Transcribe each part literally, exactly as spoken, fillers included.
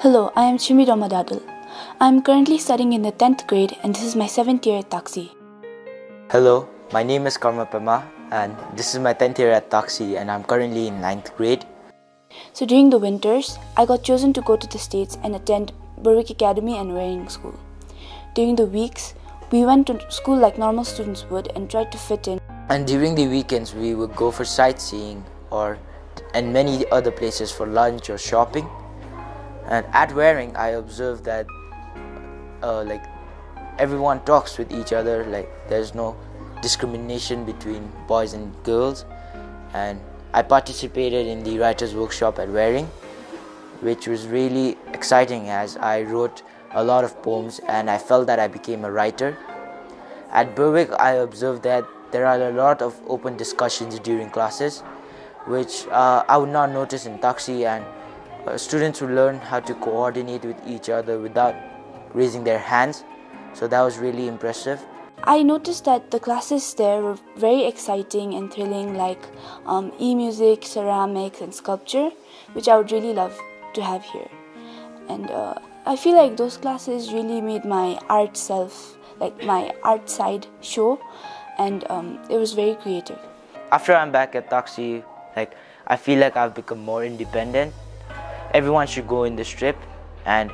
Hello, I am Chimi Ramadadul. I am currently studying in the tenth grade and this is my seventh year at Taxi. Hello, my name is Karma Pema and this is my tenth year at Taxi and I'm currently in ninth grade. So during the winters, I got chosen to go to the States and attend Berwick Academy and Waring School. During the weeks, we went to school like normal students would and tried to fit in. And during the weekends, we would go for sightseeing or and many other places for lunch or shopping. And at Waring, I observed that uh, like everyone talks with each other, like there's no discrimination between boys and girls. And I participated in the writer's workshop at Waring, which was really exciting as I wrote a lot of poems and I felt that I became a writer. At Berwick, I observed that there are a lot of open discussions during classes, which uh, I would not notice in Taxi, and uh, students would learn how to coordinate with each other without raising their hands. So that was really impressive. I noticed that the classes there were very exciting and thrilling, like um, e-music, ceramics and sculpture, which I would really love to have here. And uh, I feel like those classes really made my art self, like my art side show, and um, it was very creative. After I'm back at Taxi, like I feel like I've become more independent. Everyone should go in this trip, and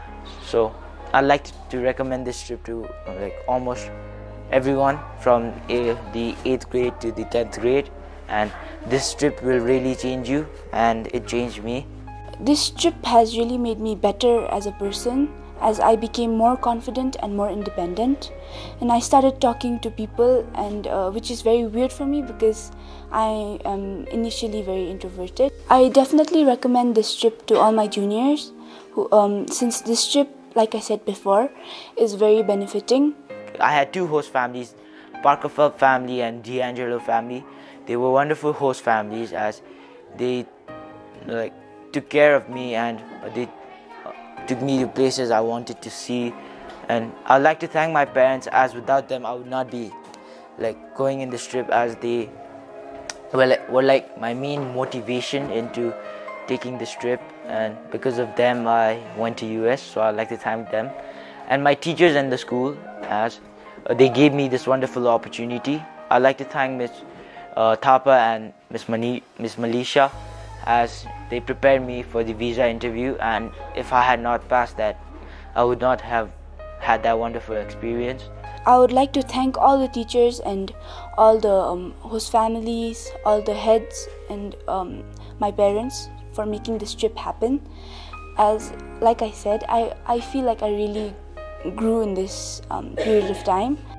so I'd like to recommend this trip to like almost everyone from a, the eighth grade to the tenth grade, and this trip will really change you, and it changed me. This trip has really made me better as a person, as I became more confident and more independent, and I started talking to people, and uh, which is very weird for me because I am initially very introverted. I definitely recommend this trip to all my juniors, who, um, since this trip, like I said before, is very benefiting. I had two host families, Parker Phelps family and D'Angelo family. They were wonderful host families as they like took care of me and they took me to places I wanted to see. And I'd like to thank my parents, as without them I would not be like going in this trip, as they well, were like my main motivation into taking this trip, and because of them I went to U S, so I'd like to thank them. And my teachers in the school, as uh, they gave me this wonderful opportunity. I'd like to thank Miss uh, Thapa and Miss Mani Miss Malisha, as they prepared me for the visa interview, and if I had not passed that, I would not have had that wonderful experience. I would like to thank all the teachers and all the um, host families, all the heads and um, my parents for making this trip happen. As like I said, I, I feel like I really grew in this um, period of time.